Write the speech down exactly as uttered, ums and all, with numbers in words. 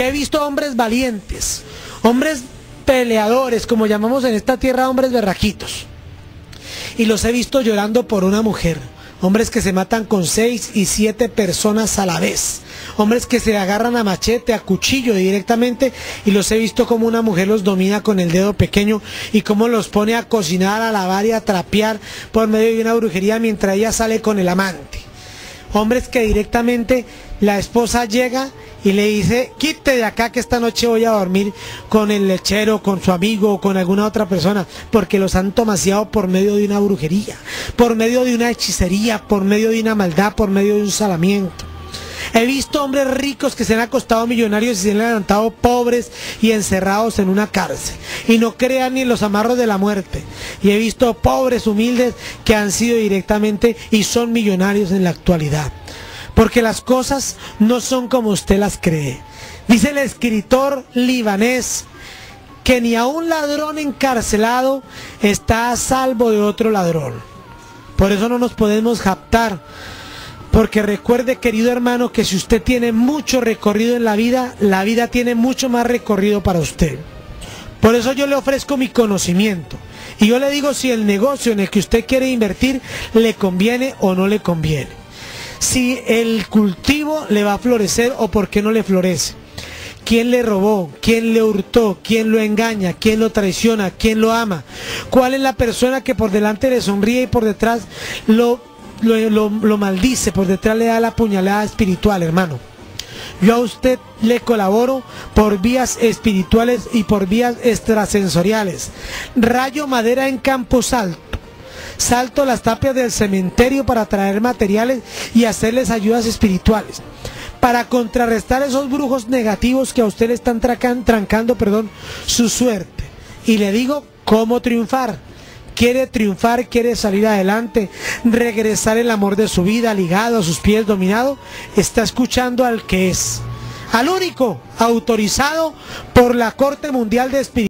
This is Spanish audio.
He visto hombres valientes, hombres peleadores, como llamamos en esta tierra, hombres berraquitos. Y los he visto llorando por una mujer. Hombres que se matan con seis y siete personas a la vez. Hombres que se agarran a machete, a cuchillo directamente, y los he visto como una mujer los domina con el dedo pequeño y cómo los pone a cocinar, a lavar y a trapear por medio de una brujería mientras ella sale con el amante. Hombres que directamente la esposa llega y le dice: quite de acá que esta noche voy a dormir con el lechero, con su amigo o con alguna otra persona, porque los han tomaseado por medio de una brujería, por medio de una hechicería, por medio de una maldad, por medio de un salamiento. He visto hombres ricos que se han acostado millonarios y se han levantado pobres y encerrados en una cárcel, y no crean ni en los amarros de la muerte. Y he visto pobres humildes que han sido directamente y son millonarios en la actualidad. Porque las cosas no son como usted las cree. Dice el escritor libanés que ni a un ladrón encarcelado está a salvo de otro ladrón. Por eso no nos podemos jactar. Porque recuerde, querido hermano, que si usted tiene mucho recorrido en la vida, la vida tiene mucho más recorrido para usted. Por eso yo le ofrezco mi conocimiento. Y yo le digo si el negocio en el que usted quiere invertir le conviene o no le conviene. Si el cultivo le va a florecer o por qué no le florece. ¿Quién le robó? ¿Quién le hurtó? ¿Quién lo engaña? ¿Quién lo traiciona? ¿Quién lo ama? ¿Cuál es la persona que por delante le sonríe y por detrás lo, lo, lo, lo maldice? Por detrás le da la puñalada espiritual, hermano. Yo a usted le colaboro por vías espirituales y por vías extrasensoriales. Rayo madera en Campo Alto. Salto las tapias del cementerio para traer materiales y hacerles ayudas espirituales, para contrarrestar esos brujos negativos que a usted le están tracan, trancando perdón, su suerte. Y le digo cómo triunfar. Quiere triunfar, quiere salir adelante, regresar el amor de su vida, ligado a sus pies, dominado. Está escuchando al que es, al único autorizado por la Corte Mundial de Espiritismo.